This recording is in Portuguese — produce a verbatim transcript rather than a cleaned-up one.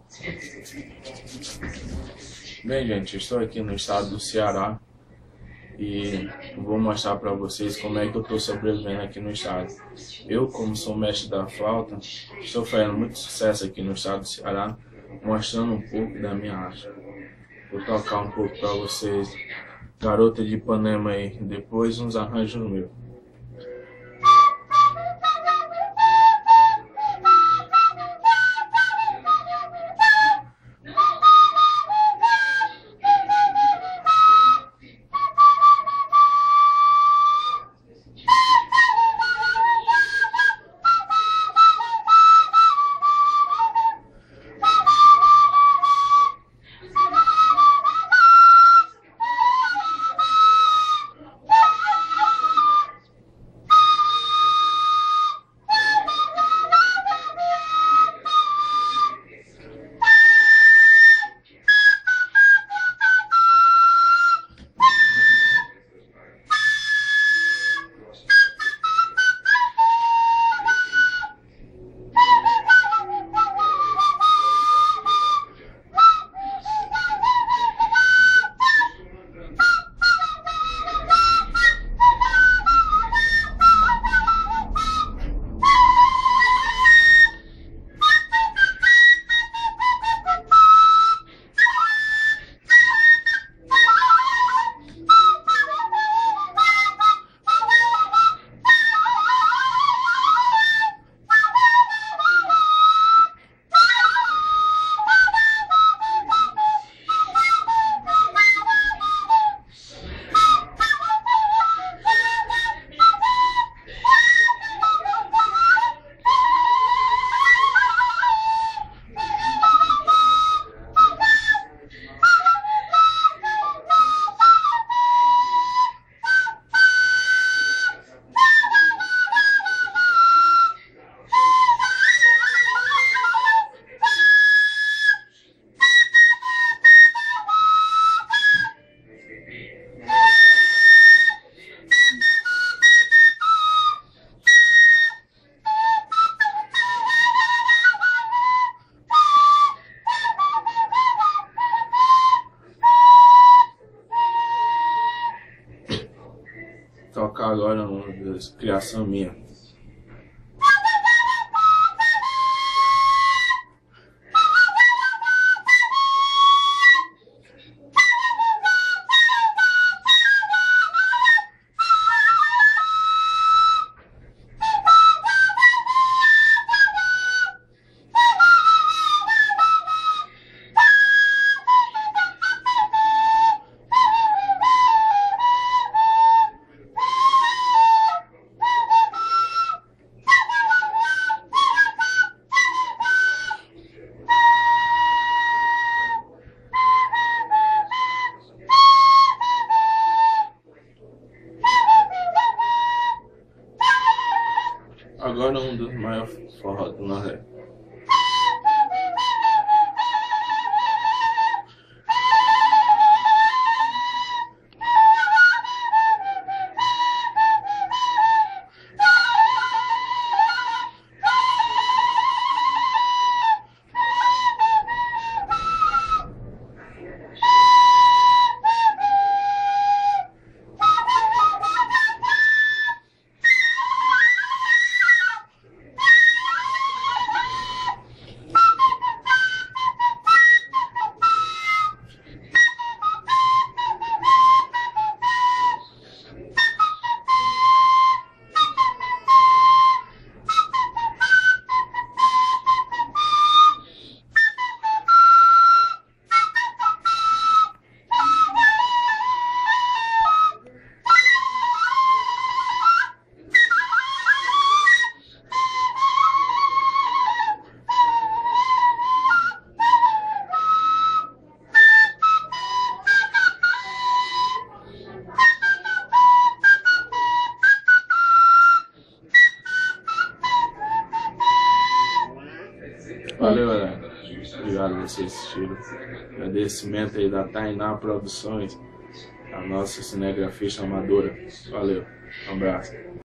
Bem, gente, estou aqui no estado do Ceará e vou mostrar para vocês como é que eu estou sobrevivendo aqui no estado. Eu, como sou mestre da flauta, estou fazendo muito sucesso aqui no estado do Ceará, mostrando um pouco da minha arte. Vou tocar um pouco para vocês, Garota de Ipanema aí, depois uns arranjos meus. Tocar agora uma criação minha. Agora um dos maiores forró do Nordeste. Valeu, galera. Obrigado por vocês assistiram. Agradecimento aí da Tainá Produções, a nossa cinegrafista amadora. Valeu. Um abraço.